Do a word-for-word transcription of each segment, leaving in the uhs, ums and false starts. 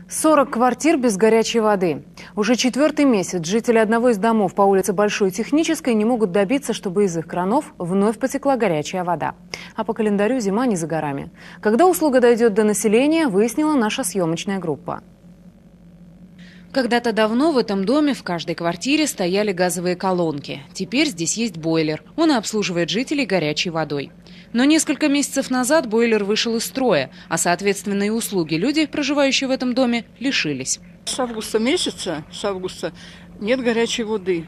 сорок квартир без горячей воды. Уже четвертый месяц жители одного из домов по улице Большой Технической не могут добиться, чтобы из их кранов вновь потекла горячая вода. А по календарю зима не за горами. Когда услуга дойдет до населения, выяснила наша съемочная группа. Когда-то давно в этом доме в каждой квартире стояли газовые колонки. Теперь здесь есть бойлер. Он и обслуживает жителей горячей водой. Но несколько месяцев назад бойлер вышел из строя, а соответственно и услуги люди, проживающие в этом доме, лишились. С августа месяца, с августа нет горячей воды.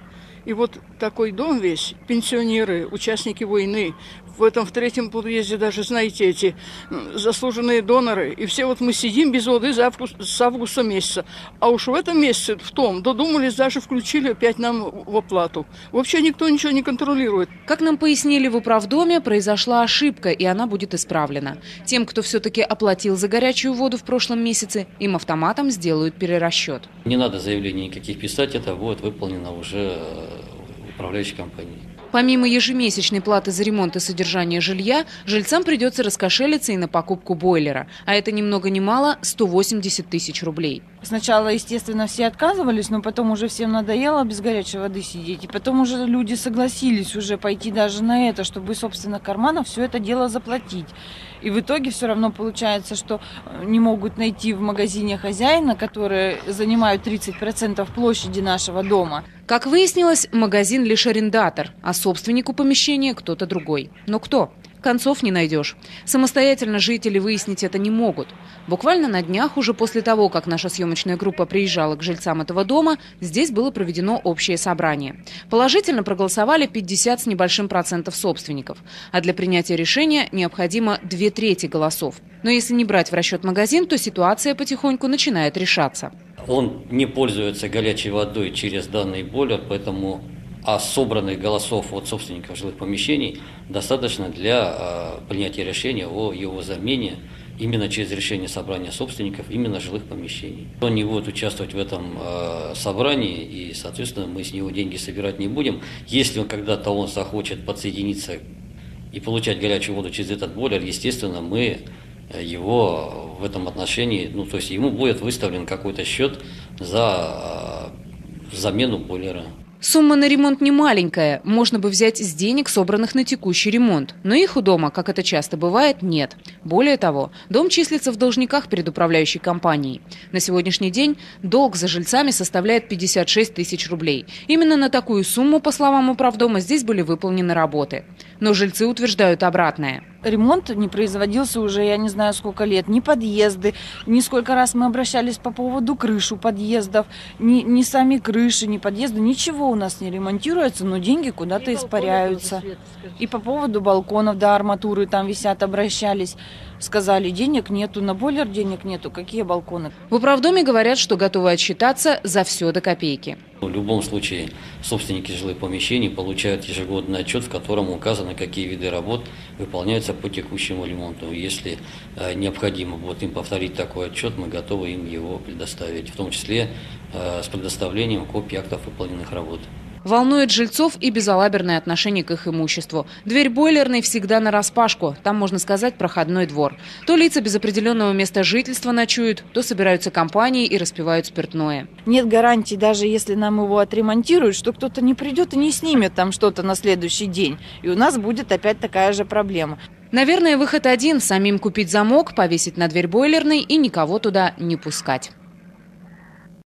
И вот такой дом весь, пенсионеры, участники войны, в этом в третьем подъезде даже, знаете, эти заслуженные доноры. И все вот мы сидим без воды с августа, с августа месяца. А уж в этом месяце, в том, додумались, даже включили опять нам в оплату. Вообще никто ничего не контролирует. Как нам пояснили в управдоме, произошла ошибка, и она будет исправлена. Тем, кто все-таки оплатил за горячую воду в прошлом месяце, им автоматом сделают перерасчет. Не надо заявлений никаких писать, это будет выполнено уже управляющей компанией. Помимо ежемесячной платы за ремонт и содержание жилья, жильцам придется раскошелиться и на покупку бойлера. А это ни много ни мало сто восемьдесят тысяч рублей. Сначала, естественно, все отказывались, но потом уже всем надоело без горячей воды сидеть. И потом уже люди согласились уже пойти даже на это, чтобы из собственных карманов все это дело заплатить. И в итоге все равно получается, что не могут найти в магазине хозяина, который занимает тридцать процентов площади нашего дома. Как выяснилось, магазин лишь арендатор, а собственнику помещения кто-то другой. Но кто? Концов не найдешь. Самостоятельно жители выяснить это не могут. Буквально на днях, уже после того, как наша съемочная группа приезжала к жильцам этого дома, здесь было проведено общее собрание. Положительно проголосовали пятьдесят с небольшим процентов собственников. А для принятия решения необходимо две трети голосов. Но если не брать в расчет магазин, то ситуация потихоньку начинает решаться. Он не пользуется горячей водой через данный бойлер, поэтому а собранных голосов от собственников жилых помещений достаточно для э, принятия решения о его замене именно через решение собрания собственников именно жилых помещений. Он не будет участвовать в этом э, собрании, и, соответственно, мы с него деньги собирать не будем. Если он когда-то он захочет подсоединиться и получать горячую воду через этот бойлер, естественно, мы его в этом отношении, ну, то есть ему будет выставлен какой-то счет за э, замену бойлера. Сумма на ремонт не маленькая, можно бы взять с денег, собранных на текущий ремонт. Но их у дома, как это часто бывает, нет. Более того, дом числится в должниках перед управляющей компанией. На сегодняшний день долг за жильцами составляет пятьдесят шесть тысяч рублей. Именно на такую сумму, по словам управдома, здесь были выполнены работы. Но жильцы утверждают обратное. Ремонт не производился уже, я не знаю, сколько лет. Ни подъезды, ни сколько раз мы обращались по поводу крыш у подъездов, ни, ни сами крыши, ни подъезды, ничего у нас не ремонтируется, но деньги куда-то испаряются. И по поводу балконов, до арматуры там висят, обращались. Сказали, денег нету, на бойлер денег нету, какие балконы. В управдоме говорят, что готовы отсчитаться за все до копейки. В любом случае, собственники жилых помещений получают ежегодный отчет, в котором указано, какие виды работ выполняются по текущему ремонту. Если э, необходимо будет им повторить такой отчет, мы готовы им его предоставить, в том числе э, с предоставлением копий актов выполненных работ. Волнует жильцов и безалаберное отношение к их имуществу. Дверь бойлерной всегда нараспашку. Там, можно сказать, проходной двор. То лица без определенного места жительства ночуют, то собираются компании и распивают спиртное. Нет гарантии, даже если нам его отремонтируют, что кто-то не придет и не снимет там что-то на следующий день. И у нас будет опять такая же проблема. Наверное, выход один – самим купить замок, повесить на дверь бойлерной и никого туда не пускать.